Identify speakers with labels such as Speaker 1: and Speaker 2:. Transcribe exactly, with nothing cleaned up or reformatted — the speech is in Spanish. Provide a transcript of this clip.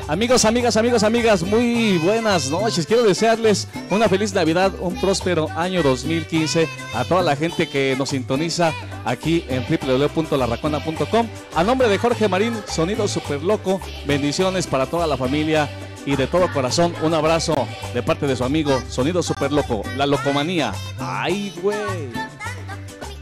Speaker 1: Amigos, amigas, amigos, amigas, muy buenas noches. Quiero desearles una feliz Navidad, un próspero año dos mil quince a toda la gente que nos sintoniza aquí en doble u doble u doble u punto la racona punto com. A nombre de Jorge Marín, Sonido Super Loco, bendiciones para toda la familia y de todo corazón, un abrazo de parte de su amigo Sonido Super Loco, la locomanía. ¡Ay, güey!